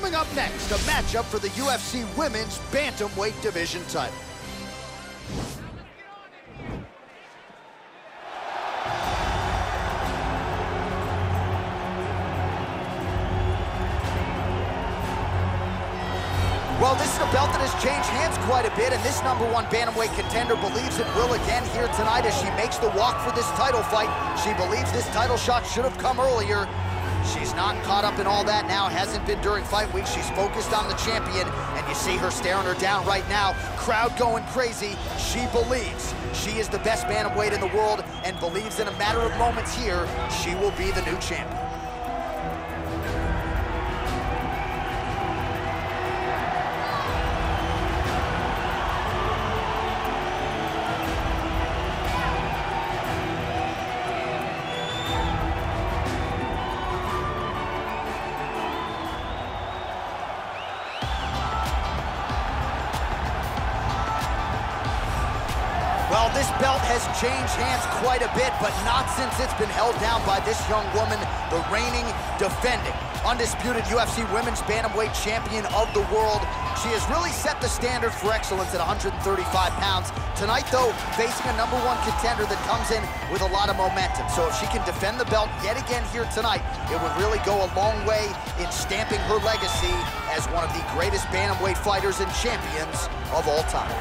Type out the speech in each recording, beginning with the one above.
Coming up next, a matchup for the UFC Women's Bantamweight Division title. Well, this is a belt that has changed hands quite a bit, and this #1 bantamweight contender believes it will again here tonight as she makes the walk for this title fight. She believes this title shot should have come earlier. She's not caught up in all that now, hasn't been during fight week. She's focused on the champion, and you see her staring her down right now. Crowd going crazy. She believes she is the best bantamweight in the world and believes in a matter of moments here, she will be the new champion. Well, this belt has changed hands quite a bit, but not since it's been held down by this young woman, the reigning, defending, undisputed UFC Women's Bantamweight Champion of the world. She has really set the standard for excellence at 135 pounds. Tonight, though, facing a #1 contender that comes in with a lot of momentum. So if she can defend the belt yet again here tonight, it would really go a long way in stamping her legacy as one of the greatest bantamweight fighters and champions of all time.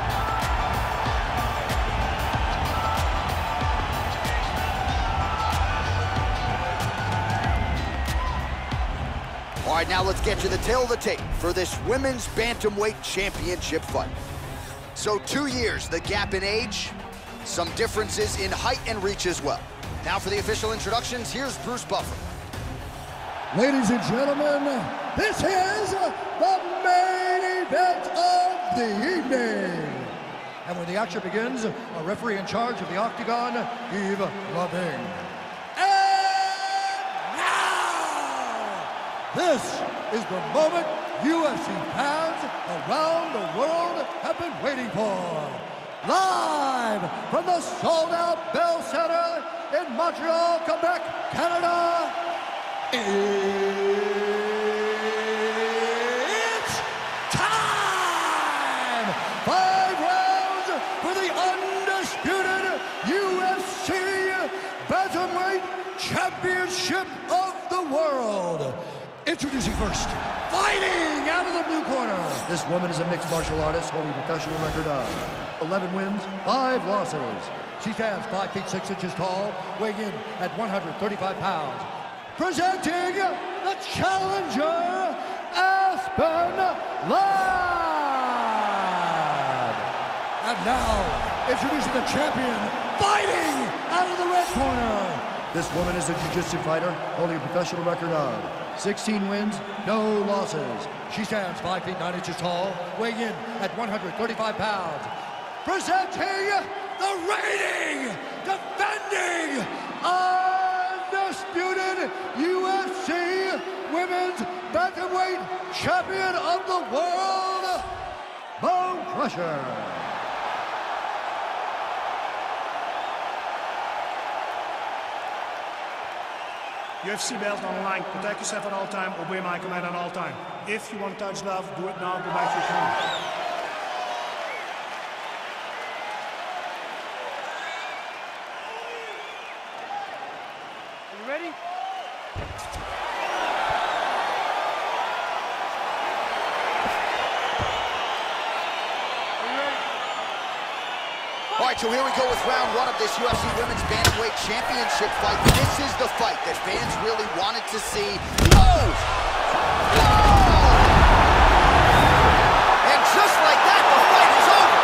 All right, now let's get you the tail of the tape for this Women's Bantamweight Championship fight. So 2 years, the gap in age, some differences in height and reach as well. Now for the official introductions, here's Bruce Buffer. Ladies and gentlemen, this is the main event of the evening. And when the action begins, a referee in charge of the Octagon, Yves Lavigne. This is the moment UFC fans around the world have been waiting for. Live from the sold-out Bell Center in Montreal, Quebec, Canada, it's time! 5 rounds for the undisputed UFC Bantamweight Championship of the world. Introducing first, fighting out of the blue corner. This woman is a mixed martial artist holding a professional record of 11 wins, 5 losses. She stands 5 feet 6 inches tall, weighing in at 135 pounds. Presenting the challenger, Aspen Ladd. And now, introducing the champion, fighting out of the red corner. This woman is a jiu-jitsu fighter holding a professional record of 16 wins, no losses. She stands 5 feet 9 inches tall, weighing in at 135 pounds. Presenting the reigning, defending, undisputed UFC Women's Bantamweight Champion of the world, Bone Crusher. UFC belt on the line. Protect yourself at all time. Obey my command at all time. If you want to touch love, do it now. Go back to your corner. Are you ready? All right, so here we go with round 1 of this UFC Women's Bantamweight Championship fight. This is the fight that fans really wanted to see. Oh! And just like that, the fight is over.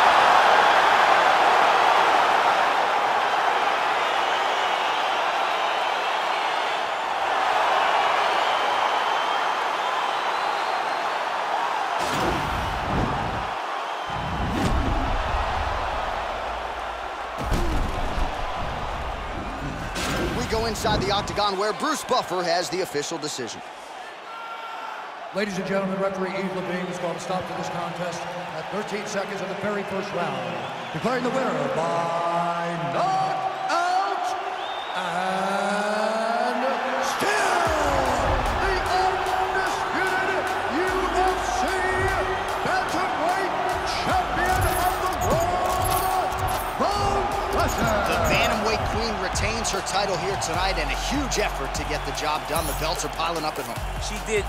Go inside the octagon where Bruce Buffer has the official decision. Ladies and gentlemen, referee Yves Lavigne is going to stop to this contest at 13 seconds of the very first round, declaring the winner by knockout and still the undisputed here tonight and a huge effort to get the job done. The belts are piling up at home. She did.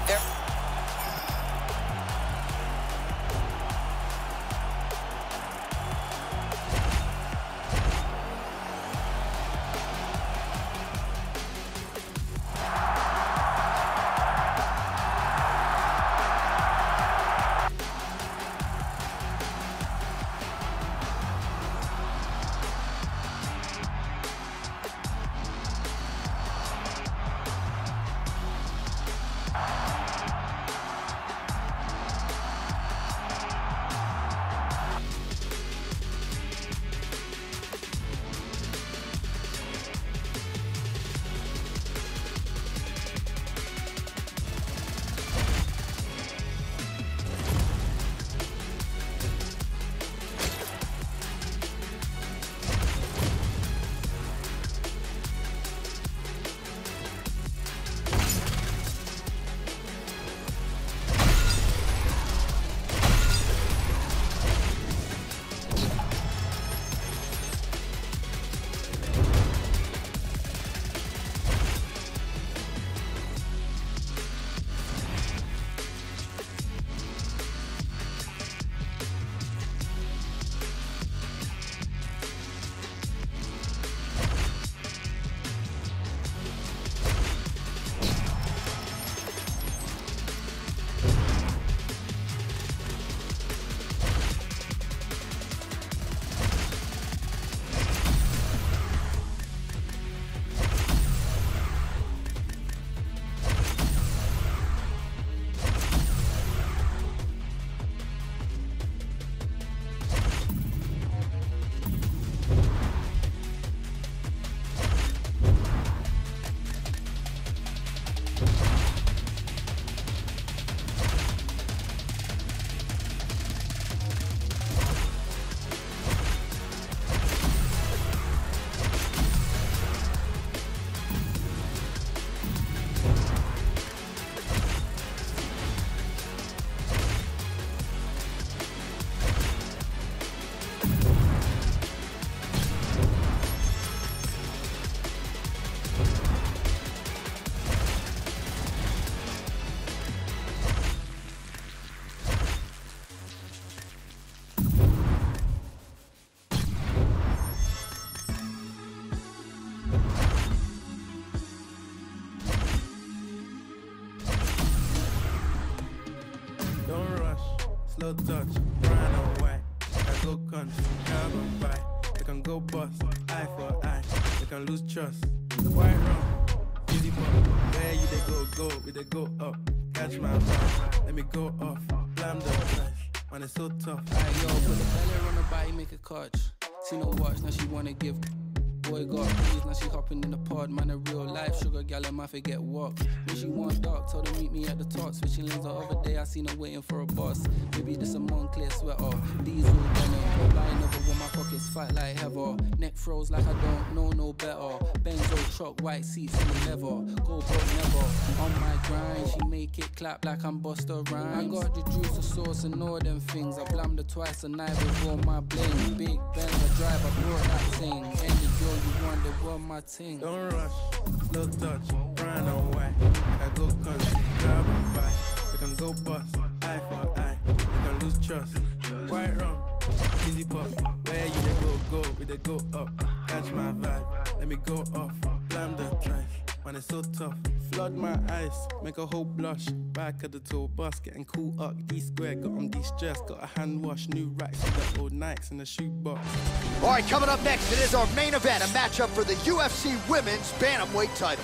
Slow touch, brown and white. I go country, carbon fight. They can go bust, eye for eye. They can lose trust. Quite wrong, easy pop. Where you they go, we they go up. Catch my vibe, let me go off. Blam the flash, man it's so tough. Alright, yo, put the belly on the body, make a catch. See no watch, now she wanna give. Boy got keys, now she hopping in the pod. Man, a real life sugar gal, I forget what. When she want dark, told her meet me at the top. Switching lanes the other day, I seen her waiting for a bus. Maybe this a Moncler sweater, diesel denim. Buying over with my pockets, fight like heather. Neck froze like I don't know no better. Benzo truck, white seats in the leather. Go broke never. On my grind, she make it clap like I'm Busta Rhymes. I got the juice, the sauce, and all them things. I blammed her twice a night with all my bling. Big Benz, I drive, I brought that thing. Any girl you want, they want my ting. Don't rush, slow touch, brown and white. I go country, grab and buy. They can go bust, eye for eye. They can lose trust. Quite wrong, easy pop. Where you they go, we they go up. Catch my vibe, let me go off. Blam the trash, man it's so tough. Flood my eyes, make a whole blush. Back at the tour bus, getting cool up. D-square, got on de-stress. Got a hand wash, new racks with the old Nikes in the shoebox. All right, coming up next, it is our main event, a matchup for the UFC Women's Bantamweight title.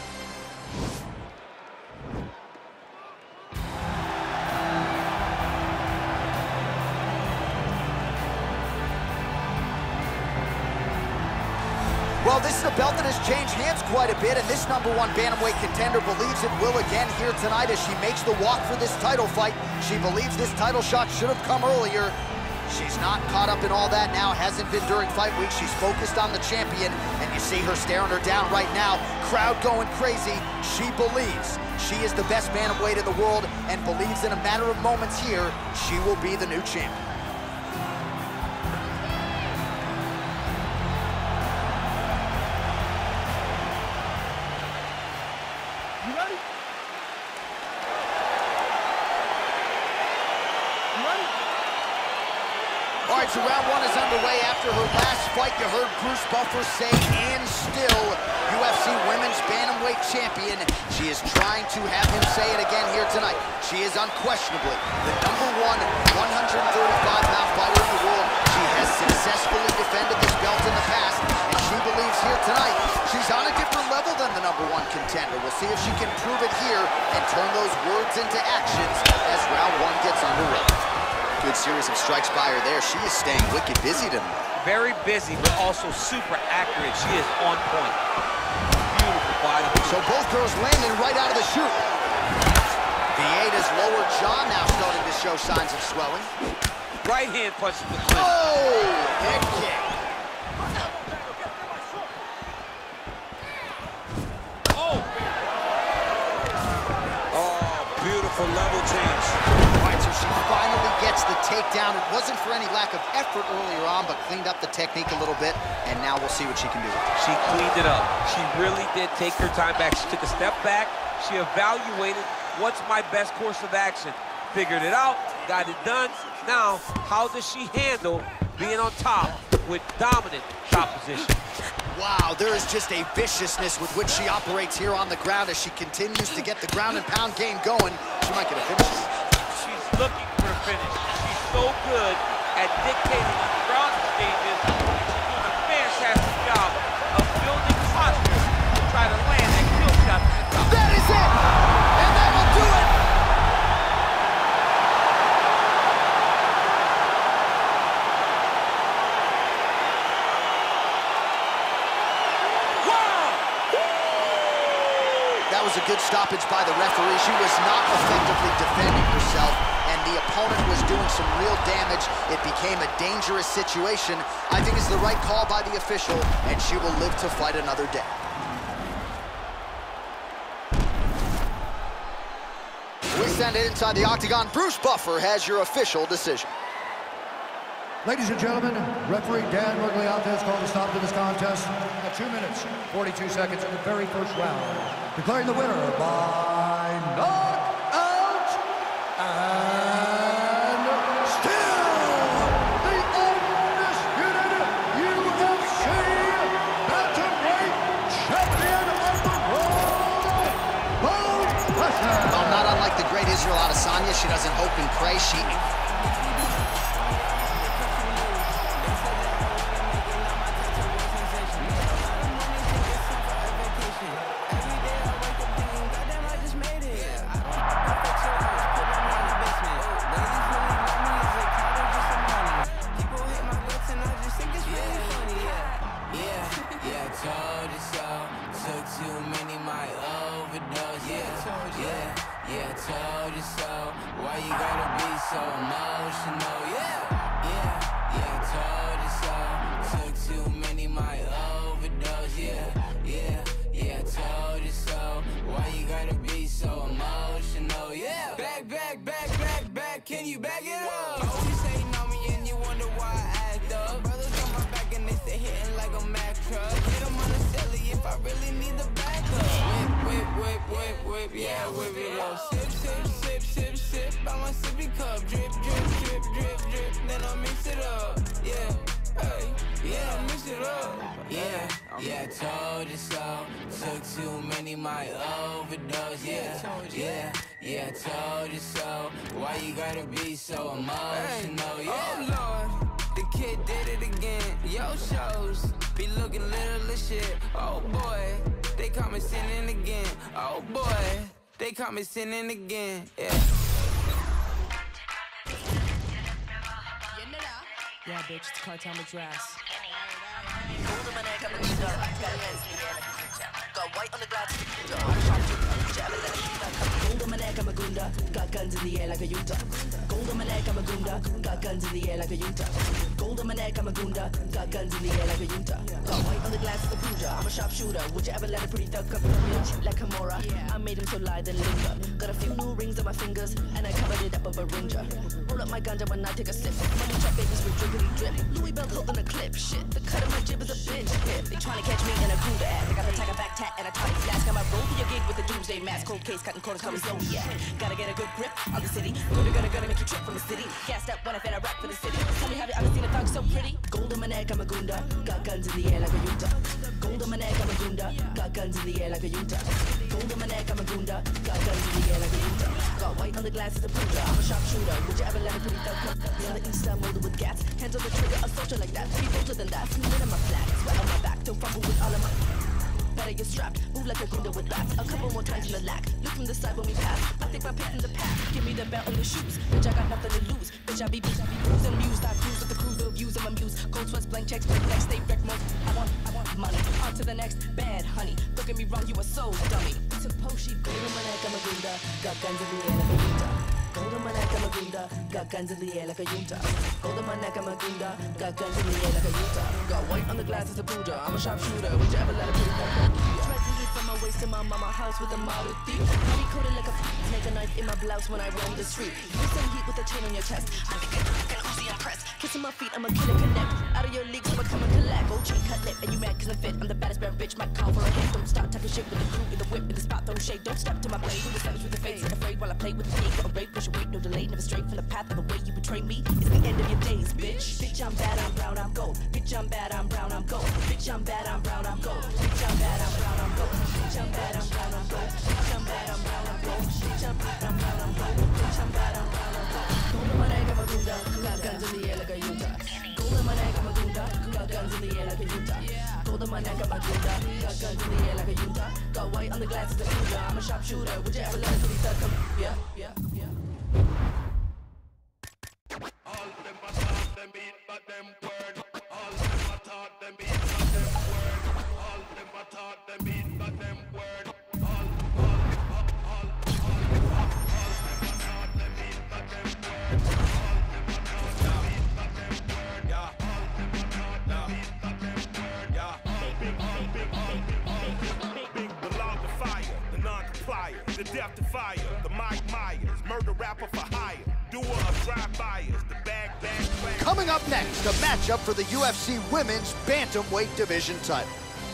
Well, this is a belt that has changed hands quite a bit, and this #1 bantamweight contender believes it will again here tonight as she makes the walk for this title fight. She believes this title shot should have come earlier. She's not caught up in all that now, hasn't been during fight week. She's focused on the champion, and you see her staring her down right now. Crowd going crazy. She believes she is the best bantamweight in the world and believes in a matter of moments here, she will be the new champion. All right, so round one is underway. After her last fight, you heard Bruce Buffer say, and still UFC Women's Bantamweight Champion. She is trying to have him say it again here tonight. She is unquestionably the #1 135-pound fighter in the world. She has successfully defended this belt in the past, and she believes here tonight she's on a different level than the #1 contender. We'll see if she can prove it here and turn those words into actions as round one gets underway. Good series of strikes by her there. She is staying wicked busy tonight. Very busy, but also super accurate. She is on point. Beautiful body. So both girls landing right out of the chute. Vieda's lower jaw now starting to show signs of swelling. Right hand punch to the clinch. Oh, head kick. Oh! Oh, beautiful level change. So she finally gets the takedown. It wasn't for any lack of effort earlier on, but cleaned up the technique a little bit, and now we'll see what she can do. She cleaned it up. She really did take her time back. She took a step back. She evaluated what's my best course of action. Figured it out, got it done. Now, how does she handle being on top with dominant top position? Wow, there is just a viciousness with which she operates here on the ground as she continues to get the ground and pound game going. She might get a finish. Looking for a finish. She's so good at dictating on the ground stages. She's doing a fantastic job of building posture to try to land that kill shot to the top. That is it! And that will do it! Wow! That was a good stoppage by the referee. She was not effectively defending herself, and the opponent was doing some real damage. It became a dangerous situation. I think it's the right call by the official, and she will live to fight another day. We send it inside the octagon. Bruce Buffer has your official decision. Ladies and gentlemen, referee Dan Miragliotta has called a stop to this contest at 2 minutes, 42 seconds in the very first round, declaring the winner by knockout and still the undisputed UFC Bantamweight Champion of the world, Bo Russian. Well, not unlike the great Israel Adesanya, she doesn't hope and pray. She... Told you so. Why you gotta be so emotional? Told you so. Took too many, my overdose. Told you so. Why you gotta be so emotional? Back. Can you back it up? You always hating on me and you wonder why I act up. Brothers on my back and they stay hitting like a Mack truck. Hit them on the silly if I really need the backup. Whip, yeah, whip it up. Sip, by my sippy cup. Drip, then I mix it up. Mix it up. I told you so. Took too many, my overdose. I told you so. Why you gotta be so emotional? Oh Lord, the kid did it again. Yo shows be looking little as shit. Oh boy, they caught me sinning again. Oh boy, they caught me sinning again. Yeah, bitch, it's Cartel Madras. Got white on the glass. Gold on my neck, I'm a gunda. Got guns in the air like a Utah. Gold on my neck, I'm a gunda. Got guns in the air like a Utah. Gold on my neck, I'm a gunda. Got guns in the air like a Utah. Got white on the glass of the Puja. I'm a sharpshooter. Would you ever let a pretty thug come from me? Cheat like Kimura. I made him so lie then linger. Got a few new rings on my fingers, and I covered it up with a ringer. Roll up my ganja when I take a sip. Money trap babies with drippity drip. Louis belt holding a clip. Shit, the cut of my jib is a bitch. They tryna catch me in a gunda ass. I got the tiger back tat and a tight flask. Got my roll for your gig with the doomsday mask. Cold case, cutting corners, call me Zodiac. Gotta get a good grip on the city. Gonna make make you trip from the city. Gassed up when I fed a rap for the city. Tell me, have you ever seen a thug so pretty? Gold on my neck, I'm a gunda. Got guns in the air like a Utah. Gold on my neck, I'm a gunda. Got guns in the air like a Utah. Gold on my neck, I'm a gunda. Got guns in the air like a Utah. Got white on the glasses, a Punja. I'm a sharpshooter. Would you ever let a pretty thug come? Me on the east side, molded with gas. Hands on the trigger, a soldier like that. Be bolder than that. Smearing in my flag. Sweat on my back. Don't fumble with all of my. Better get strapped, move like a gunda with raps. A couple more times in the lack. Look from the side when we pass. I think my pick in the path. Give me the belt and the shoes. Bitch, I got nothing to lose. Bitch, I be bruised and mused. I cruise with the crew, the views of my muse. Cold sweats, blank checks, blank next. Stay wreck mode. I want money. On to the next, bad honey. Don't get me wrong, you a so dummy. Took Poshi, gold on my neck, I'm a gunda. Got guns in the air like a Utah. Gold on my neck, I'm a gunda. Got guns in the air like a Utah. Gold on my neck, I'm a gunda. Got guns in the air like a Utah. Got white on the glasses, a Punja. I'm a sharpshooter. Would you ever let a pretty thug come? From my waist to my mama house with a model thief. Honey coated like a snake, a knife in my blouse when I roam the street. You some heat with a chain on your chest. I think I can Uzi impress. Kissing my feet, I'm a killer connect. Out of your league, so I come and collect. Gold chain cut lip, and you mad cause I'm fit. I'm the baddest bad bitch, might call for a hit. Don't start talking shit with the crew in the whip in the spot, don't shake. Don't step to my blade. Who the savage with the face? Sit afraid while I play with the cake. Or rape, push away, no delay. Never straight from the path of the way you betray me. It's the end of your days, bitch. Bitch, I'm bad, I'm brown, I'm gold. Bitch, I'm bad, I'm brown, I'm gold. Bitch, I'm bad, I'm brown, I'm gold. Bitch, I'm bad, I'm brown, I'm gold. Bitch, I'm bad, I'm brown, I'm gold. Bitch, I'm bad, I'm brown, I'm gold. Bitch, I'm bad, I'm brown, I'm gold. Bitch, I'm bad, I'm brown, I'm gold. Gold on my neck, I'm a gunda. Got guns in the air like a Utah. Gold on my neck, I'm a gunda. Got guns in the air like a Utah. Gold on my neck, I'm a gunda. Got guns in the air like a Utah. Got white on the glasses, a Punja. I'm a sharpshooter. Would you ever let a pretty thug come? Yeah, yeah, yeah. All them I thought them eat, but them word. All them I thought them eat, but them word. All them I thought them eat, but them word. All them I thought them eat, but them word. All them I thought them eat, but them word. Yeah. All them I thought them eat, but them word. Yeah. Big belong to fire, the non-complier, the death defier, the Mike Myers, murder rapper for hire. Doer of drive-bys, the bag plan. Coming up next, a matchup for the UFC Women's Bantamweight Division title.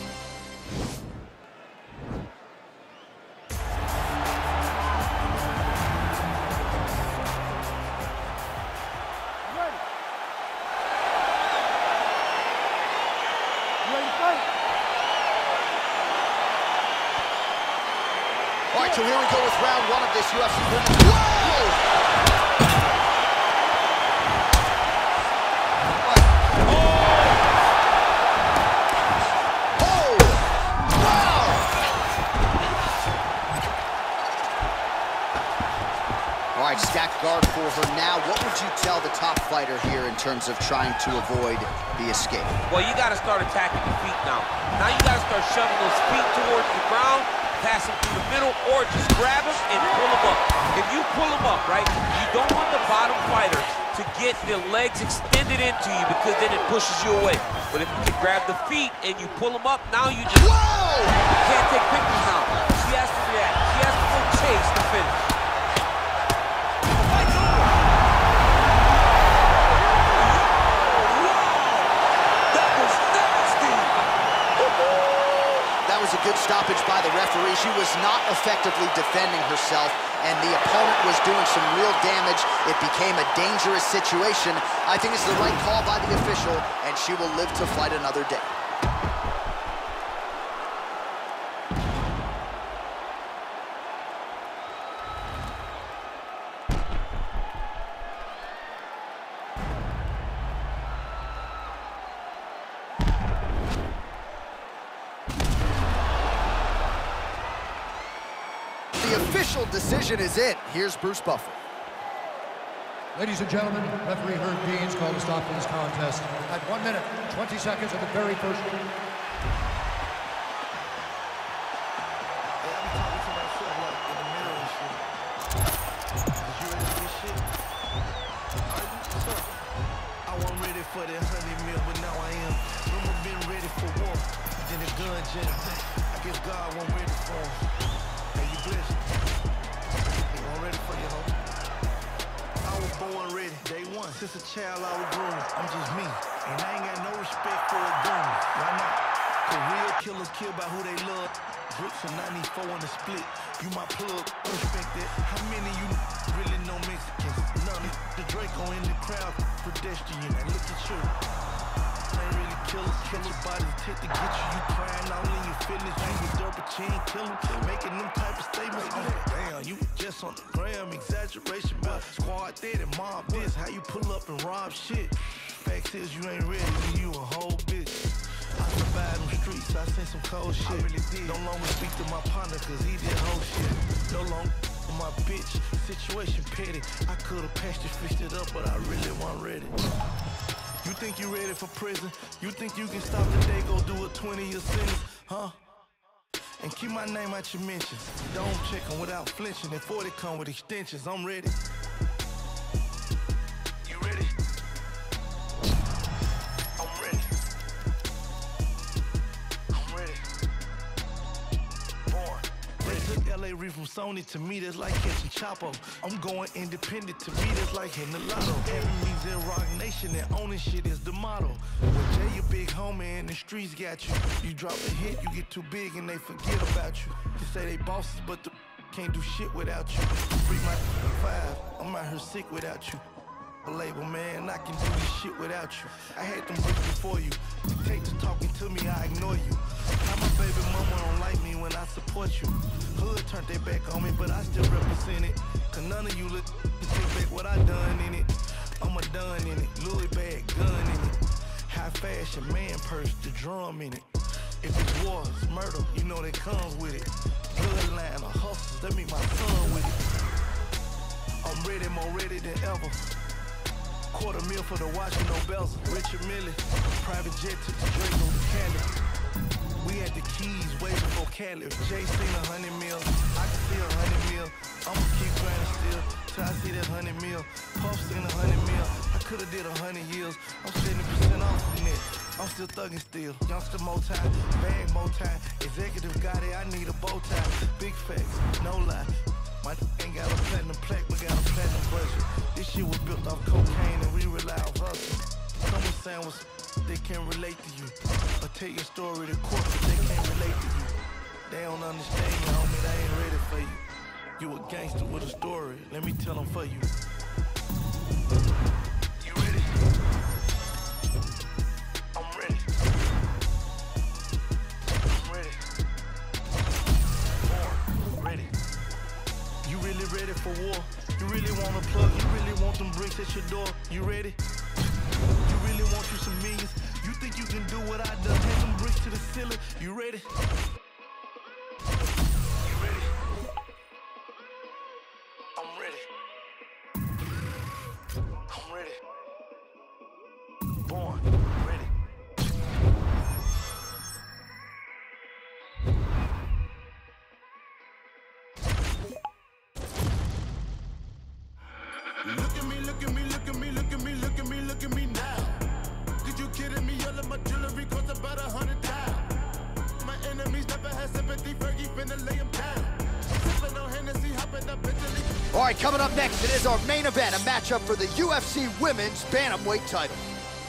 All right, so here we go with round one of this UFC Women's. Whoa! All right, stacked guard for her now. What would you tell the top fighter here in terms of trying to avoid the escape? Well, you got to start attacking the feet now. Now you got to start shoving those feet towards the ground, pass them through the middle, or just grab them and pull them up. If you pull them up, right, you don't want the bottom fighter to get their legs extended into you because then it pushes you away. But if you can grab the feet and you pull them up, now you just can't take pictures now. She has to react. She has to go chase the finish. That was a good stoppage by the referee. She was not effectively defending herself, and the opponent was doing some real damage. It became a dangerous situation. I think it's the right call by the official, and she will live to fight another day. The official decision is in. Here's Bruce Buffer. Ladies and gentlemen, referee Herb Deans called a stop to this contest at 1 minute, 20 seconds of the very first. I wasn't ready for that 100 mil, but now I am. Remember being ready for war, then the gun jam. I guess God wasn't ready for him. Hey, you blessed. He wasn't ready for you, homie. I was born ready, day one. Since a child I was growing. I'm just me, and I ain't got no respect for a gun. Why not? The real killers kill by who they love. Bricks and 94 in the split. You my plug, respect that. How many you really know Mexicans? None. pedestrian. And look at you. Ain't really killers. Killer bodies tend to get you. You crying all in your feelings. You was dirt, but you ain't killing. Making them type of statements. Oh, damn, you just on the gram. Exaggeration, but squad dead and mob this. How you pull up and rob shit? Fact is, you ain't ready. You a whole bitch. I survived them streets. I seen some cold shit. I really did. No longer speak to my partner, cause he did whole shit. No longer my bitch. Situation petty. I could've patched it, fixed it up, but I really wasn't ready. You think you ready for prison? You think you can stop the day, go do a 20-year sentence, huh? And keep my name out your mentions. Don't check them without flinching. And 40 come with extensions. I'm ready. You ready? I'm ready. I'm ready. Born. They took LA Reef from Sony. To me, that's like catching Chapo. I'm going independent. To me, that's like hitting the lotto. Enemies in Rock Nation and owning shit is the motto. When Jay, your big homie, and the streets got you. You drop a hit, you get too big, and they forget about you. They say they bosses, but the can't do shit without you. Free my 5, I'm out here sick without you. A label, man, I can do this shit without you. I had them bricks before you. You take to talking to me, I ignore you. How my baby mama don't like me when I support you. Hood turned their back on me, but I still represent it. Cause none of you look to take back what I done in it. I'm a done in it, Louis bag, gun in it. High fashion, man purse, the drum in it. If it's wars, murder, you know that comes with it. Bloodline or hustlers, that mean my son with it. I'm ready, more ready than ever. $250,000 for the watch with no bells. Richard Mille, private jet took the Drake on the candy. We had the keys way before Cali. Jay seen $100 million, I can see $100 million. I'ma keep grinding still till I see that $100 million. Puff seen $100 million, I coulda did 100 years. I'm 70% off from it. I'm still thugging still. Youngster more time, bag more time. Executive got it, I need a bow tie. Big facts, no lie. My ain't got a platinum plaque, but got a platinum budget. This shit was built off cocaine and we rely on hustle. Come with sandwich, they can't relate to you. Or tell your story to court, but they can't relate to you. They don't understand you, homie, they ain't ready for you. You a gangster with a story, let me tell them for you. You ready? I'm ready. I'm ready. Born, ready. You really ready for war? You really want a plug? You really want them bricks at your door? You ready? You really want you some millions? You think you can do what I done? Take them bricks to the ceiling? You ready? You ready? I'm ready. I'm ready. Born, ready. Look at me, look at me, look at me, look at me, look at me, look at me now. Did you kidding me? All of my jewelry cost about 100,000. My enemies never had sympathy. Fergie finna lay them down. Sipping on Hennessy, hopping up Italy. All right, coming up next, it is our main event, a matchup for the UFC Women's Bantamweight title.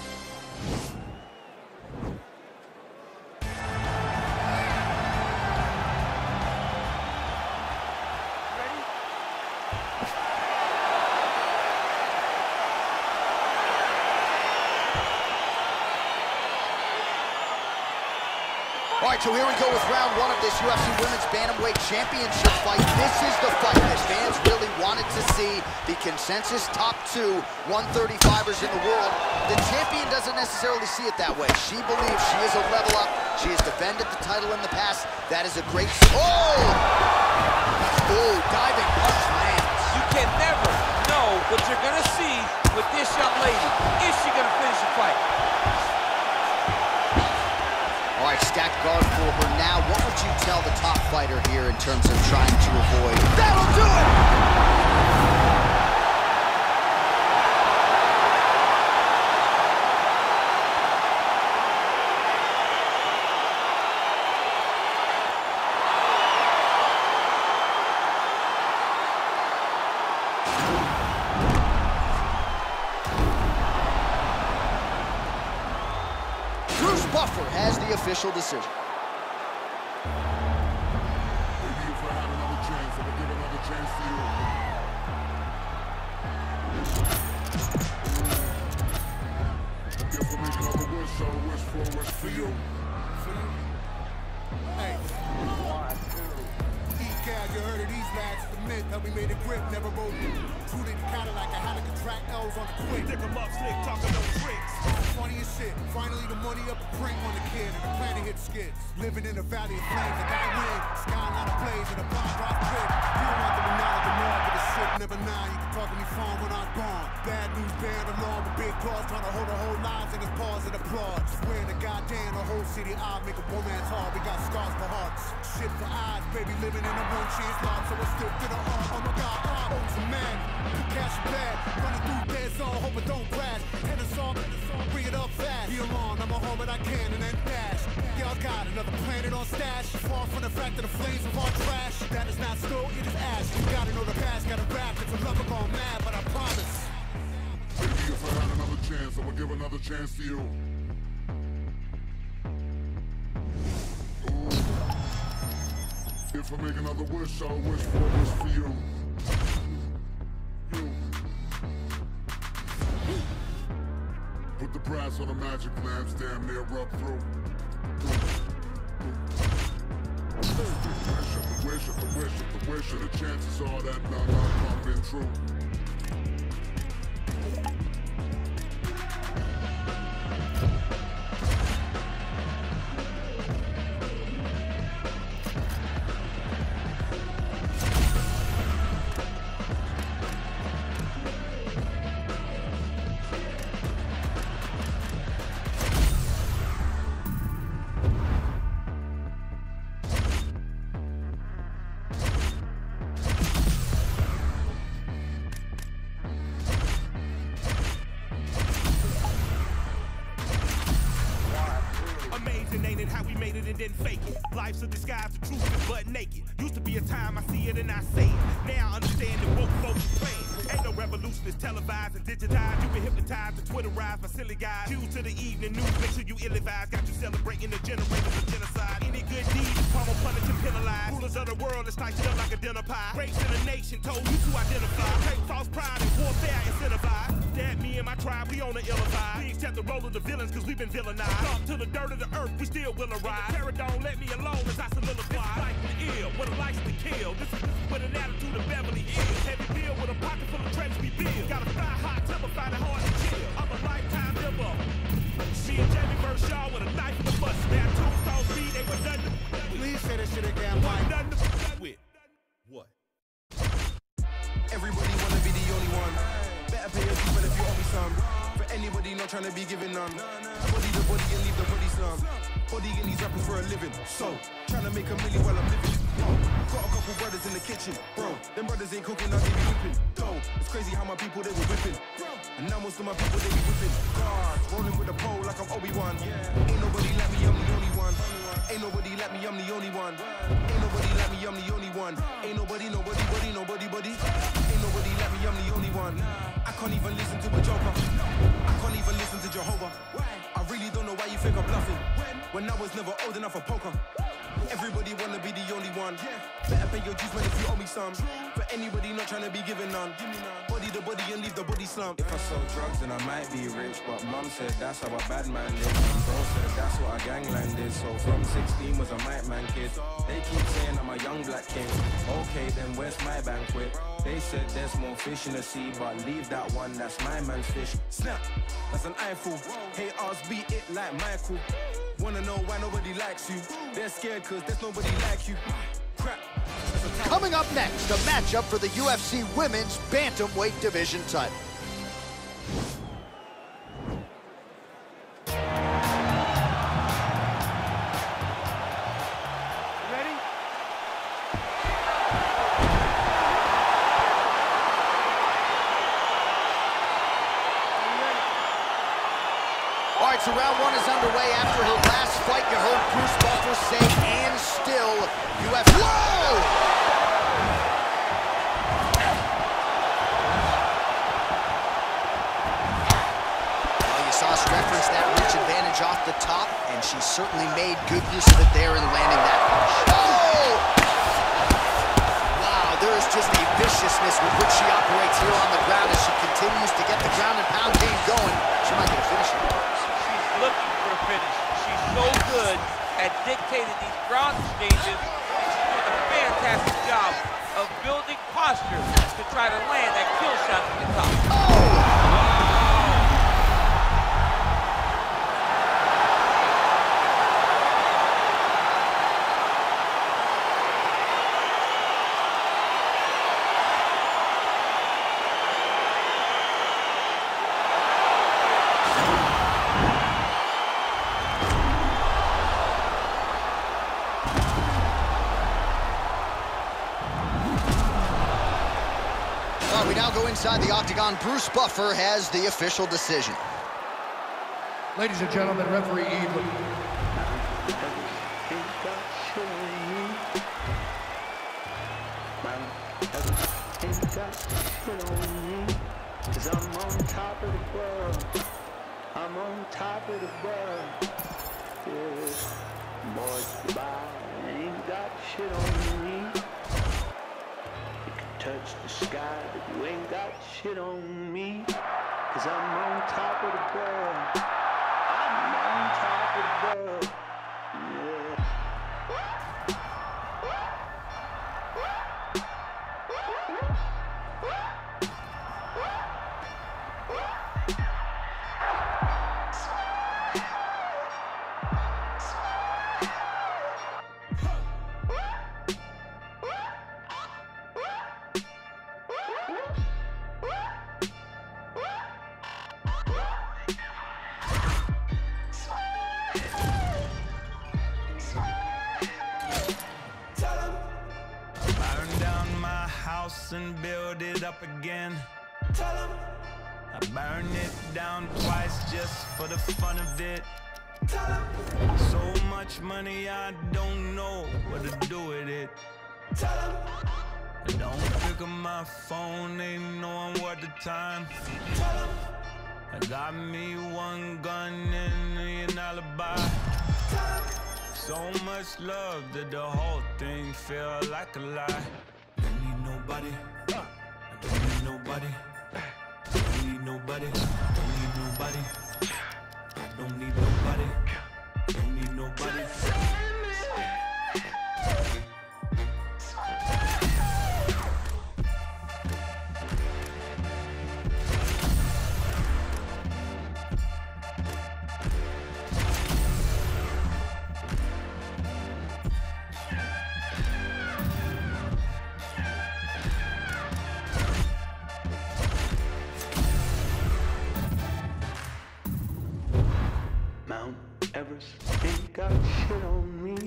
All right, so here we go with round one of this UFC Women's Bantamweight Championship fight. This is the fight that fans really wanted to see. The consensus top 2 135ers in the world. The champion doesn't necessarily see it that way. She believes she is a level up. She has defended the title in the past. That is a great... Oh! Oh, diving punch lands. You can never know what you're going to see with this young lady. Is she going to finish the fight? All right, stacked guard for her now. What would you tell the top fighter here in terms of trying to avoid? That'll do it! Buffer has the official decision. Maybe if I had another chance, I would give another chance to you. road. Tooted Cadillac, I had to contract L's on the quick. Dick 'em up, slick, talking no tricks. Funny as shit. Finally the money up the bring on the kid and the planet hit skids. Living in a valley of flames, I got win. Skyline of blaze and a bomb rock pit. You don't want the renown of the law, but the shit never nine. You can talk to me phone when I'm gone. Bad news band along with big claws, trying to hold the whole lives in his paws and applaud. Swear to goddamn the whole city I'll make a woman's heart. We got scars for hearts. Shit for eyes, baby, living in a one chance lot. So it's still to the heart. Oh my god, oh man. Cash bad, running through dead zone, hope it don't crash. Hit a song, bring it up fast. Be alone, I'ma hold what I can and then dash. Y'all got another planet on stash. Far from the fact that the flames of our trash. That is not snow, it is ash. You gotta know the past, gotta rap. It's a lover gone mad, but I promise. Baby, if I had another chance, I would give another chance to you. Ooh. If I make another wish, I'll wish for a wish for you. Put the brass on the magic lamps, damn near rub through. Wish, if the wish, and the chances are that none have been true. Ain't it how we made it and then fake it? Life's a disguise, the truth is butt naked. Used to be a time I see it and I say it. Now I understand that woke folks is playing. Ain't no revolution, it's televised and digitized. You been hypnotized and Twitterized by silly guys. Due to the evening news, make sure you ill-advised. Got you celebrating the generators of genocide. Any good deed is palm punished and penalized. Rulers of the world, it's sliced up like a dinner pie. Race in the nation told you to identify. Take false pride and warfare incentivized. That me and my tribe, we on the ill-advised. We accept the role of the villains cause we've been villainized. Up to the dirt of the earth, we still will arise. Terror don't let me alone as I solidify. This is life for ill, with a license to kill. This is with an attitude of Beverly Hills. Heavy bill with a pocket full of treasures we build. Got a fly hot temper, find it hard to chill. I'm a lifetime dipper. Me and Jamie verse Shaw with a knife in the bust. Now tombstone speed, they were nothing to Please say that shit again, Mike. Nothing to with. What? Everybody wanna be the only one. Better pay your people if you owe me some. For anybody not trying to be giving none. Body the body and leave the body slum. Body and these rappers for a living. So, trying to make a million while I'm living. Got a couple brothers in the kitchen. Bro, them brothers ain't cooking, now they be whipping. Dough, it's crazy how my people they were whipping. And now most of my people they be whipping. God, rolling with a pole like I'm Obi-Wan. Ain't nobody like me, I'm the only one. Ain't nobody like me, I'm the only one. Ain't nobody like me, I'm the only one. Ain't nobody. Ain't nobody like me, I'm the only one. I can't even listen to a joker. I can't even listen to Jehovah. I really don't know why you think I'm bluffing. When I was never old enough for poker. Everybody wanna be the only one. Better pay your dues, man, if you owe me some. For anybody not trying to be given none. Body the body and leave the body slump. If I sell drugs, then I might be rich. But mum said that's how a bad man lives. And bro said that's what a gangland did. So from 16 was a mic man kid. They keep saying I'm a young black king. Okay, then where's my banquet? They said there's more fish in the sea, but leave that one, that's my man's fish. Snap, that's an eyeful. Haters beat it like Michael. Wanna know why nobody likes you? They're scared cause there's nobody like you. Crap. Coming up next, a matchup for the UFC Women's Bantamweight Division title. All right, so round one is underway. After her last fight, you heard Bruce Buffer say, and still, UFC. Whoa! Well, you saw us reference that reach advantage off the top, and she certainly made good use of it there in landing that punch. Oh! Wow, there is just a viciousness with which she operates here on the ground as she continues to get the ground and pound game going. She might get a finish here. Looking for a finish. She's so good at dictating these ground exchanges, and she's doing a fantastic job of building posture to try to land that kill shot from the top. We now go inside the octagon. Bruce Buffer has the official decision. Ladies and gentlemen, referee Eve. Cause I'm on top of the world. I'm on top of the world. Yeah. Boys, goodbye. Ain't got shit on me. Touch the sky, but you ain't got shit on me. Cause I'm on top of the world. I'm on top of the world. Yeah. And build it up again. I burn it down twice just for the fun of it. So much money I don't know what to do with it. I don't pick up my phone, ain't knowing what the time. I got me one gun and an alibi. So much love that the whole thing feel like a lie. Don't need nobody, I don't need nobody, don't need nobody, don't need nobody, I don't need nobody, don't need nobody. Mount Everest ain't got shit on me.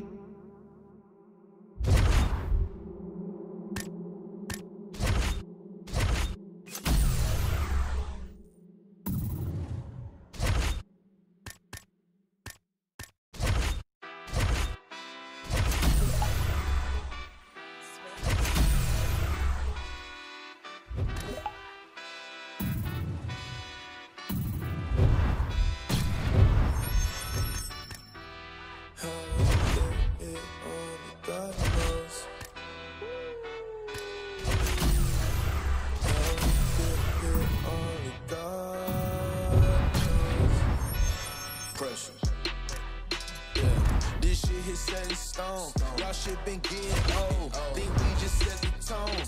set in stone. Y'all shit been getting old. Think we just set the tone.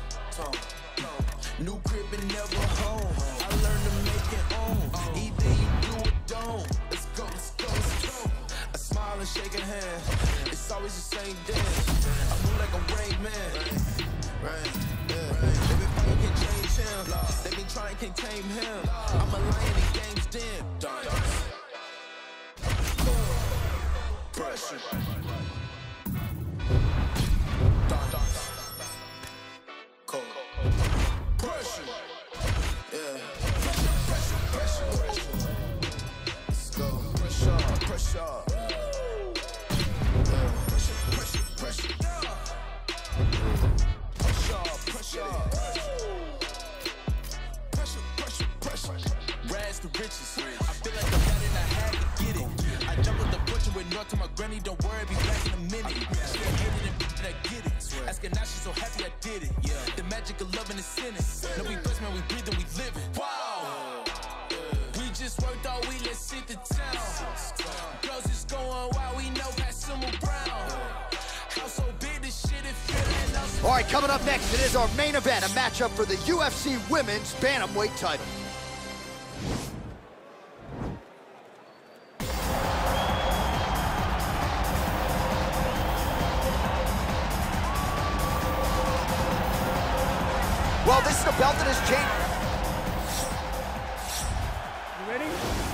New crib and never home. I learned to make it own. Either you do or don't. Let's go, let's go, let's go. I smile and shake a hand. It's always the same dance. I move like a Rain Man. Right, yeah. They been fighting, can't change him. They been trying, can't tame him. I'm a lion in game's den. Pressure. Cold. Pressure. Yeah. Pressure, pressure, pressure. Let's go. Pressure, pressure. Yeah. Pressure, pressure, pressure. Pressure, pressure. Pressure, pressure, pressure. Rags to riches. I feel like I got it, I had to get it. I jump with the butcher with north to my granny, don't worry, be back in a minute. She ain't hating it, but I get it. Asking now, she's so happy I did it. Yeah. The magic of loving is sinning. No, we blessed, man, we breathe and we living. Wow! We just worked all week, let's hit the town. Girls is going wild, we know got some around. House so big, this shit is feeling us. All right, coming up next, it is our main event, a matchup for the UFC Women's Bantamweight title. Well, this is the belt that has changed. You ready?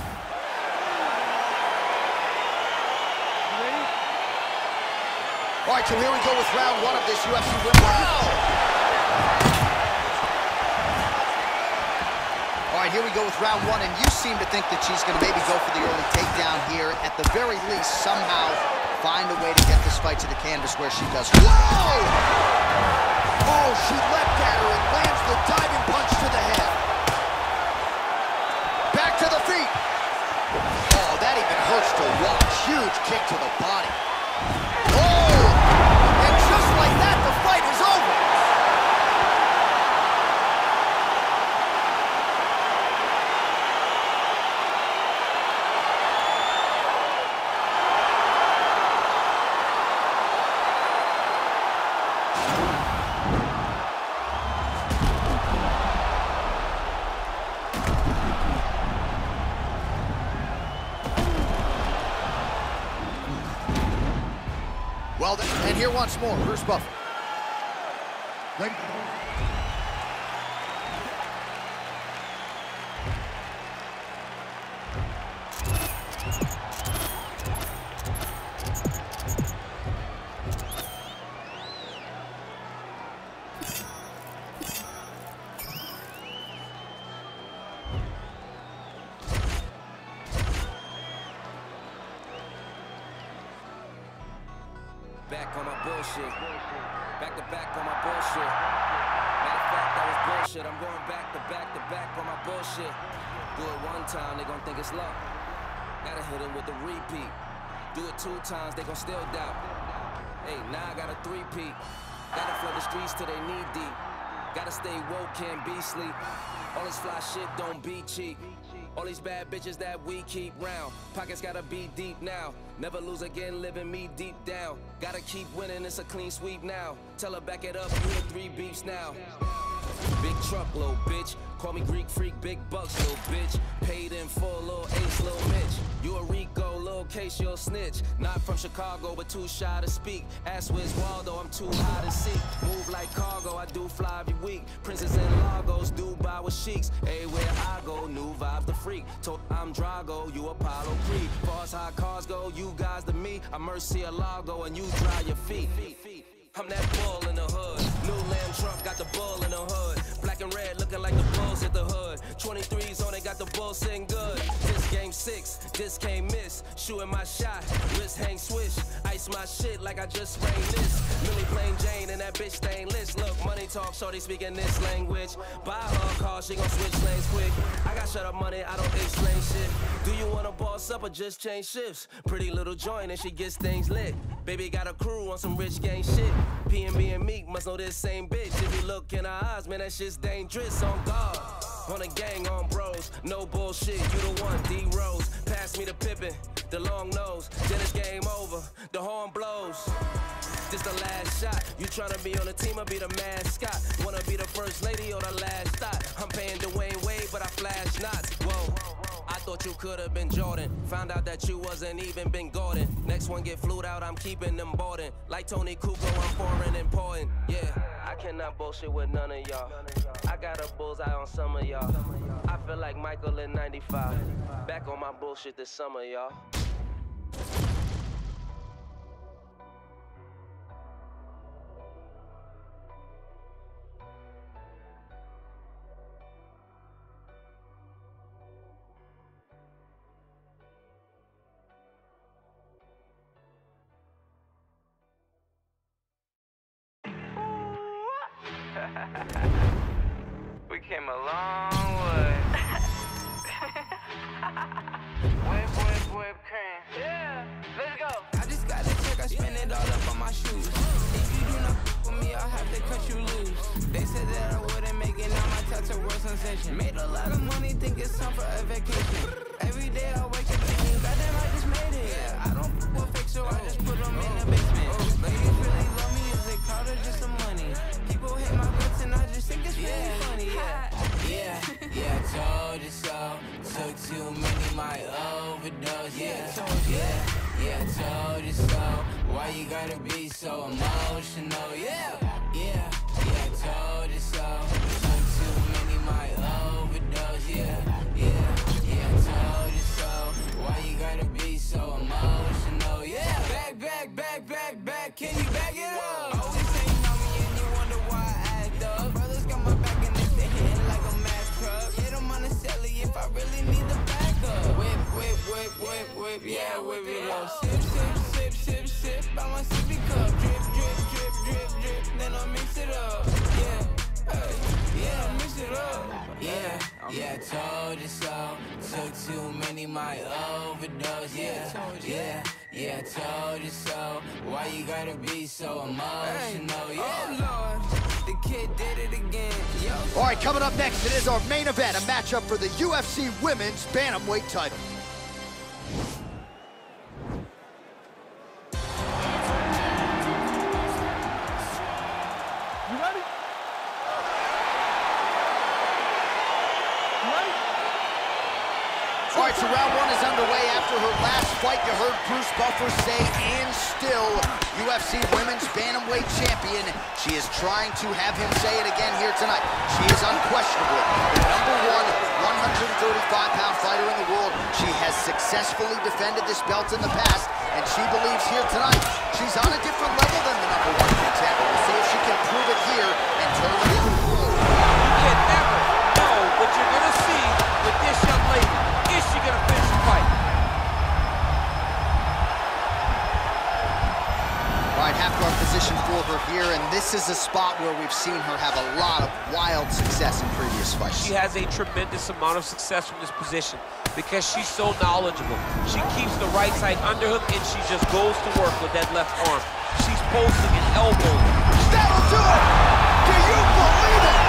All right, so here we go with round one of this UFC Women's. All right, here we go with round one, and you seem to think that she's going to maybe go for the early takedown here. At the very least, somehow find a way to get this fight to the canvas where she does. Whoa! Oh, she leapt at her and lands the diving punch to the head. Back to the feet. Oh, that even hurts to watch. Huge kick to the body. Oh! And just like that, the fight is over. Well, and here once more, Bruce Buffer. Back on my bullshit. Back to back on my bullshit. Matter of fact, that was bullshit. I'm going back to back on my bullshit. Do it one time, they gon' think it's luck. Gotta hit them with the repeat. Do it 2 times, they gon' still doubt. Hey, now I got a 3-peat. Gotta flood the streets till they knee deep. Gotta stay woke, can't be sleep. All this fly shit don't be cheap. All these bad bitches that we keep round. Pockets gotta be deep now. Never lose again, living me deep down. Gotta keep winning, it's a clean sweep now. Tell her back it up, you hit 3 beefs now. Big truck, little bitch. Call me Greek freak, big bucks, little bitch. Paid in full, little ace, little Mitch. You a Rico, little case, you'll snitch. Not from Chicago, but too shy to speak. Ask where's Waldo, I'm too high to seek. Move like cargo, I do fly every week. Princess in Lagos, Dubai with sheiks. Everywhere I go, new vibes the freak. Told I'm Drago, you Apollo Creed. Far as how cars go, you guys to me. I'm Murcielago, and you dry your feet. I'm that bull in the hood. New lamb trunk, got the bull in the hood. Black and red, looking like the bulls hit the hood. 23s on it, got the bull sing good. This game 6, this can't miss. Shooting my shot, wrist hang swish. Ice my shit like I just sprained this. Millie plain Jane and that bitch stainless. Look, money talk, shorty speaking this language. Buy her a car, she gon' switch lanes quick. I got shut up money, I don't explain shit. Do you wanna boss up or just change shifts? Pretty little joint and she gets things lit. Baby got a crew on some rich gang shit. PNB and Meek must know this same bitch. If you look in her eyes, man, that shit's dangerous. On guard, on a gang, on bros. No bullshit, you the one, D-Rose. Pass me the Pippin, the long nose. Then it's game over, the horn blows. This the last shot. You tryna be on the team or be the mascot? Wanna be the first lady or the last thought? I'm paying Dwayne Wade, but I flash knots. Whoa. I thought you could've been Jordan. Found out that you wasn't even Ben Gordon. Next one get flued out, I'm keeping them boarding. Like Tony Kukoc, I'm foreign important. Yeah, I cannot bullshit with none of y'all. I got a bullseye on some of y'all. I feel like Michael in 95. Back on my bullshit this summer, y'all. We came a long way. Whip cream. Yeah, let's go. I just got the check, I spend it all up on my shoes. If you do not with me, I'll have to cut you loose. They said that I wouldn't make it, now my tattoo world sensation. Made a lot of money, think it's time for a vacation. Every day I wake up thinking, goddamn, I just made it. Yeah, I don't with fake, so I just put them in the basement. Ladies really love me, is it crowd or just some money? think it's really funny, Yeah, I told you so. Took too many, might overdose. Yeah, I told you so. Why you gotta be so emotional? Yeah, I told you so. Took too many, might overdose. Yeah, I told you so. Why you gotta be so emotional? Yeah, back, can you back it up? Always saying on me and you wonder why I act up. Brothers got my back and they hitting like a mass truck. Yeah, don't mind a celly if I really need the backup. Whip, yeah, whip it up. Sip, by my sippy cup. Drip, then I mix it up. Yeah, mix it up. Yeah, I told you so. Took too many, might overdose. Yeah, I told you so. Why you gotta be so emotional? Yeah. Oh Lord, the kid did it again. Yo. All right, coming up next, it is our main event, a matchup for the UFC Women's Bantamweight title. All right, so round one is underway. After her last fight, you heard Bruce Buffer say, and still UFC Women's Bantamweight Champion. She is trying to have him say it again here tonight. She is unquestionably the #1 135-pound fighter in the world. She has successfully defended this belt in the past, and she believes here tonight she's on a different level than the #1 contender. We'll see if she can prove it here and turn it into the world. You can never know what you're going to see with this young lady. Is she going to finish the fight? All right, half-guard position for her here, and this is a spot where we've seen her have a lot of wild success in previous fights. She has a tremendous amount of success from this position because she's so knowledgeable. She keeps the right side underhook, and she just goes to work with that left arm. She's posting an elbow. That'll do it! Do you believe it?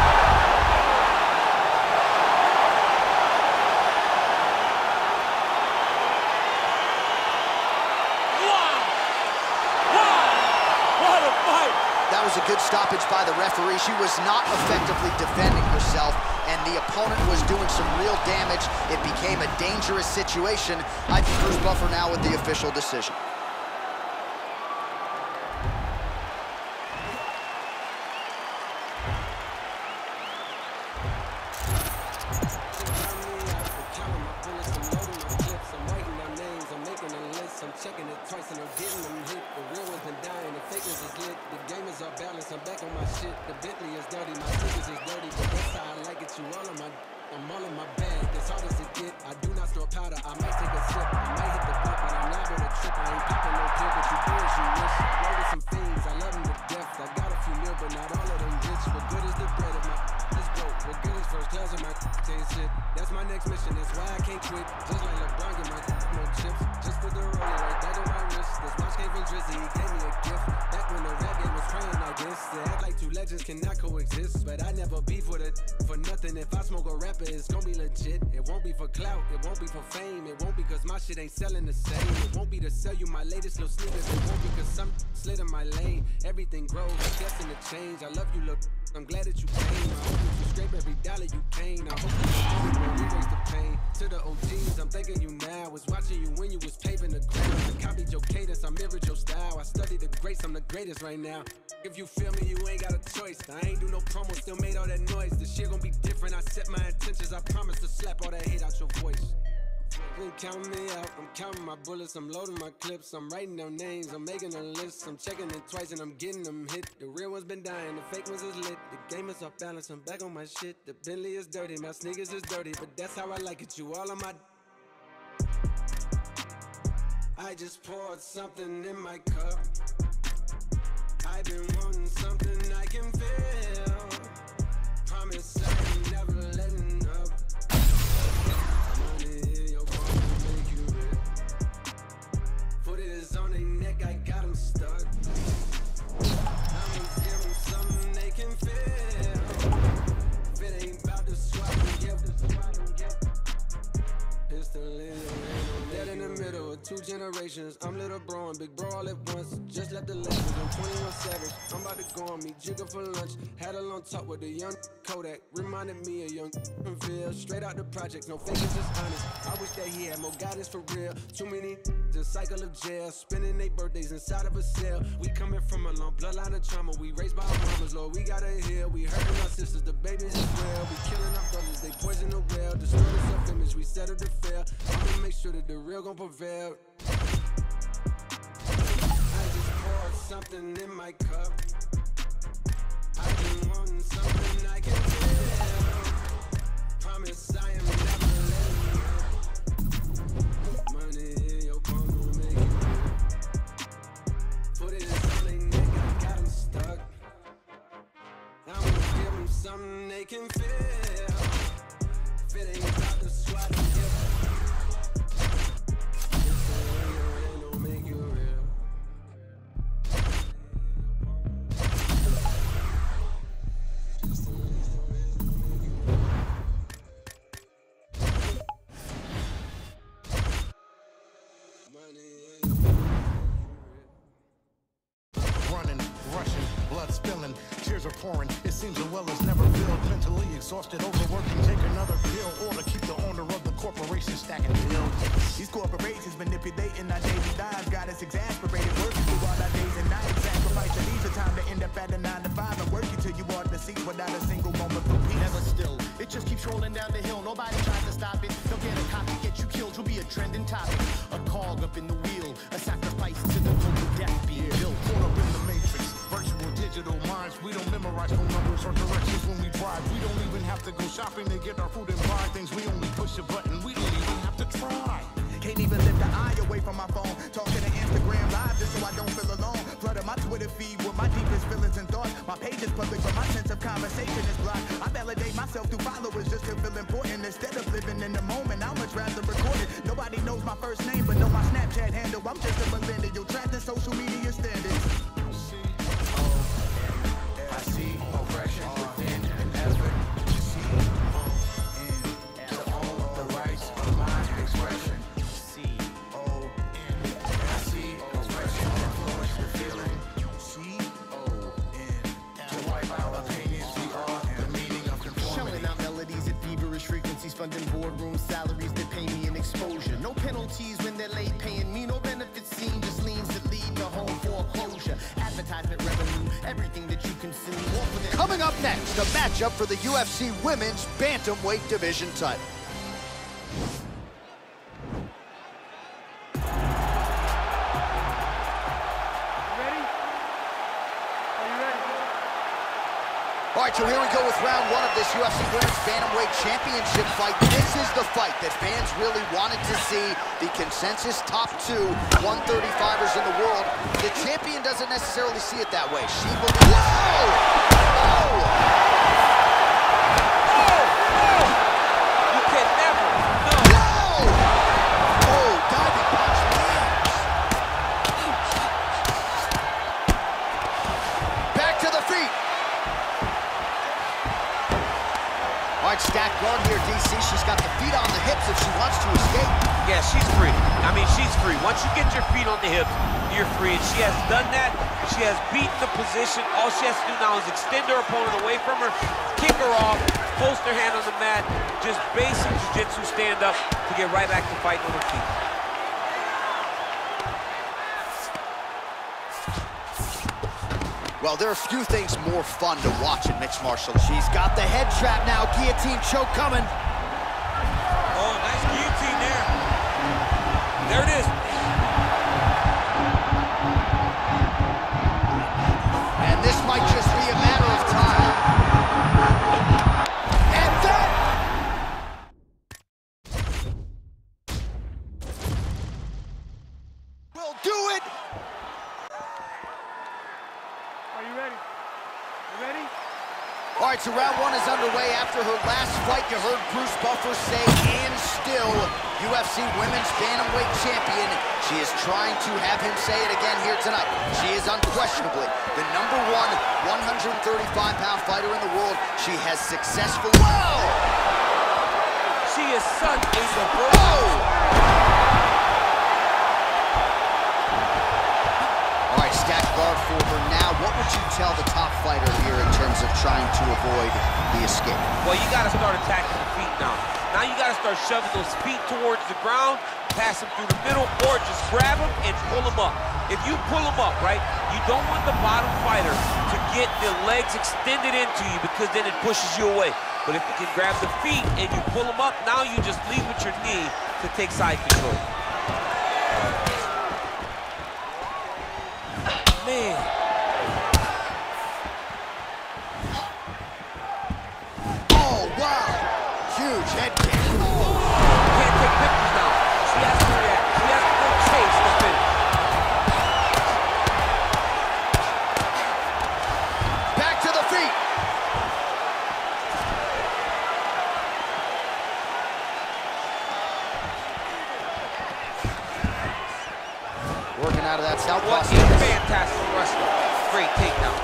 That was a good stoppage by the referee. She was not effectively defending herself, and the opponent was doing some real damage. It became a dangerous situation. I think Bruce Buffer now with the official decision. Checking it twice and I'm getting them hit. The real ones been dying, the fake ones is lit. The game is off balance, I'm back on my shit. The Bentley is dirty, my tickets is dirty, but that's how I like it. You all on my, I'm all in my bag. As hard as it get, I do not store powder. I might take a sip, I might hit the blunt, but I'm liable to trip. I ain't popping no pill, but you do as you wish. Roll with some fiends, I love them to death. I got a few mil, but not all of them rich. What good is the bread if my is broke? What good is first class if my taste shit? That's my next mission, that's why I can't quit. Just like LeBron, get my no chips. Just put the roller right back on my wrist. This watch came from Drizzy, he gave me a gift. Back when the rap game was praying like this. To act like two legends cannot coexist. But I never beef with it for nothing. If I smoke a rapper, it's gonna be legit. It won't be for clout, it won't be for fame. It won't be cause my shit ain't selling the same. It won't be to sell you my latest little sneakers. It won't be cause some slid in my lane. Everything grows, it's destined to change. I love you, look. I'm glad that you came. I hope that you scrape every dollar you came. I hope that you when we waste the pain. To the OGs, I'm thanking you now. Was watching you when you was paving the ground. I copied your cadence, I mirrored your style. I studied the greats, I'm the greatest right now. If you feel me, you ain't got a choice. I ain't do no promo, still made all that noise. The shit gon' be different, I set my intentions. I promise to slap all that hate out your voice. Ain't counting me out, I'm counting my bullets, I'm loading my clips, I'm writing down names, I'm making a list, I'm checking it twice and I'm getting them hit. The real ones been dying, the fake ones is lit, the game is off balance, I'm back on my shit. The Bentley is dirty, my sneakers is dirty, but that's how I like it, you all on my... I just poured something in my cup. I've been wanting something I can feel. Promise I ain't never letting up. Money in your phone will make you rich. Foot is on their neck, I got them stuck. I'ma give them something they can feel. If it ain't about to swap and give. Pistol in your hand, dead in the middle of two generations. I'm little bro and big bro all at once. Just left the legends. I'm 21 Savage. I'm about to go on me. Jigger for lunch. Had a long talk with a young Kodak. Reminded me of young Ville. Straight out the project. No faking, just honest. I wish that he had more guidance for real. Too many the cycle of jail. Spending their birthdays inside of a cell. We coming from a long bloodline of trauma. We raised by our mamas, Lord. We gotta heal. We hurting our sisters. The babies as well. We killing our brothers. They poison the well. Destroy the self-image. We settle to fail. I'ma make sure that the real gon' prevail. I just poured something in my cup. I've been wanting something I can tell. Promise I am never letting up. Money in your palm will make you put it on their neck, I got them stuck. I'ma give them something they can feel. If it ain't about the swat, pouring. It seems the well is never filled. Mentally exhausted, overworking, take another pill, or to keep the owner of the corporation stacking bills. These corporations manipulating our daily lives, got us exasperated, working through all our days and nights, sacrificing leisure time to end up at a 9 to 5 and working till you want the seats without a single moment for peace. Never still, it just keeps rolling down the hill. Nobody tries to stop it. They'll get a copy, get you killed. You'll be a trending topic, a cog up in the wheel, a sacrifice to the total death being built. Caught up in the matrix, virtual digital minds. We don't memorize phone numbers or directions when we drive. We don't even have to go shopping to get our food and buy things. We only push a button. We don't even have to try. Can't even lift the eye away from my phone. Talking to Instagram live just so I don't feel alone. Flooded my Twitter feed with my deepest feelings and thoughts. My page is public, but my sense of conversation is blocked. I validate myself through followers just to feel important. Instead of living in the moment, I'd much rather record it. Nobody knows my first name, but know my Snapchat handle. I'm just a millennial trapped in social media standards. I see oppression within an effort to see and to own the rights of my expression. I see oppression influence the feeling. To wipe out opinions, we are the meaning of conformity. Showing out melodies at feverish frequencies, funding boardroom salaries that pay me an exposure. No penalties when they're late paying me, no benefits seen, just liens that lead to home foreclosure. Advertisement revenue, everything that you consume. Coming up next, a matchup for the UFC Women's Bantamweight Division title. All right, so here we go with round one of this UFC Women's Bantamweight Championship fight. This is the fight that fans really wanted to see. The consensus top two 135ers in the world. The champion doesn't necessarily see it that way. She believes... Whoa! Oh! You can never. Whoa! Oh, diving punch lands. Back to the feet. All right, stacked guard here, DC. She's got the feet on the hips if she wants to escape. Yeah, she's free. I mean, she's free. Once you get your feet on the hips, you're free. And she has done that. She has beaten the position. All she has to do now is extend her opponent away from her, kick her off, post her hand on the mat. Just basic jiu-jitsu stand-up to get right back to fighting on her feet. Well, there are few things more fun to watch in mixed martial arts. She's got the head trap now. Guillotine choke coming. Oh, nice guillotine there. There it is. And this might just be a matter of time. And that... will do it. Are you ready? You ready? All right, so round one is underway. After her last fight, you heard Bruce Buffer say, and still UFC Women's Bantamweight Champion. She is trying to have him say it again here tonight. She is unquestionably the number one 135-pound fighter in the world. She has successfully... Whoa! She is such a Whoa! for her now. What would you tell the top fighter here in terms of trying to avoid the escape? Well, you got to start attacking the feet now. Now you got to start shoving those feet towards the ground, pass them through the middle, or just grab them and pull them up. If you pull them up, right, you don't want the bottom fighter to get the legs extended into you because then it pushes you away. But if you can grab the feet and you pull them up, now you just lead with your knee to take side control. Man. Oh, wow. Huge head kick. Can't take pictures now. She has to react. She has to go chase the finish. Back to the feet. Working out of that southpaw. What a fantastic wrestler. Great takedown.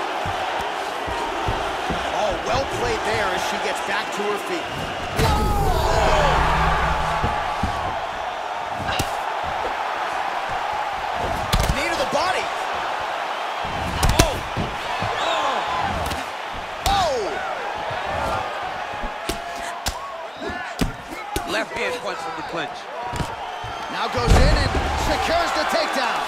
Oh, well played there as she gets back to her feet. Knee to the body. Oh. Oh. Left hand punch from the clinch. Now goes in and secures the takedown.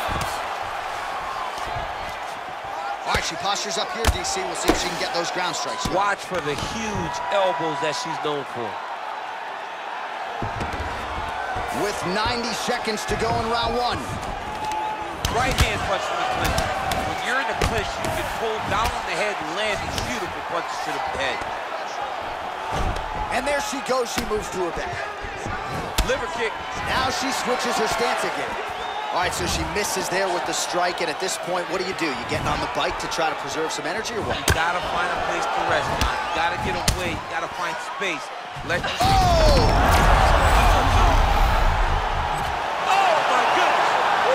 All right, she postures up here, DC. We'll see if she can get those ground strikes. Watch for the huge elbows that she's known for. With 90 seconds to go in round one. Right hand punch from the clinch. When you're in the clinch, you can pull down on the head and land these beautiful punches to the head. And there she goes. She moves to her back. Liver kick. Now she switches her stance again. All right, so she misses there with the strike, and at this point, what do? You getting on the bike to try to preserve some energy, or what? You gotta find a place to rest now. You gotta get away. You gotta find space. Let your... Oh! Oh, my goodness!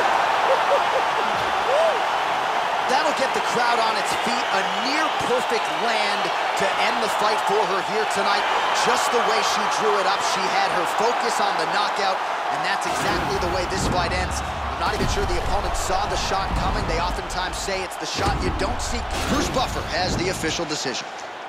That'll get the crowd on its feet. A near-perfect land to end the fight for her here tonight. Just the way she drew it up. She had her focus on the knockout, and that's exactly the way this fight ends. I'm not even sure the opponent saw the shot coming. They oftentimes say it's the shot you don't see. Bruce Buffer has the official decision.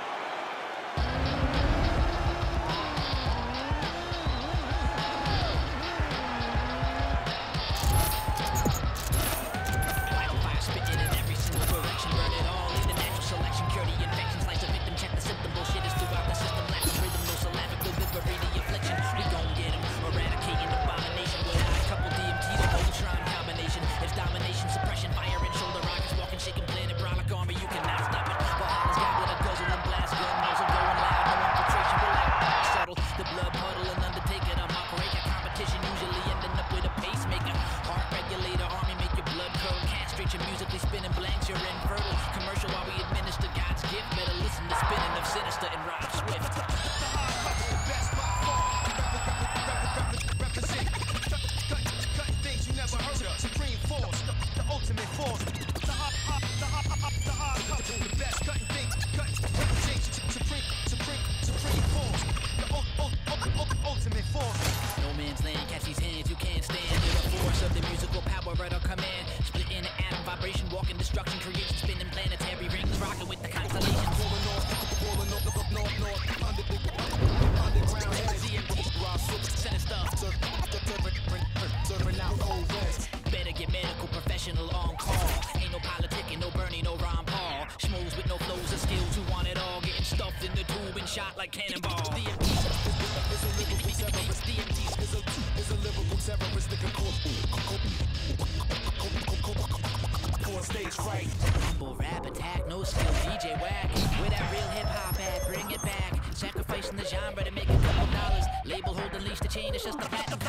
Shot like cannonball. Stage fright. Humble rap attack, no skill, DJ whack. Where that real hip hop at? Bring it back. Sacrificing the genre to make a couple dollars. Label holding leash to chain, it's just a patent.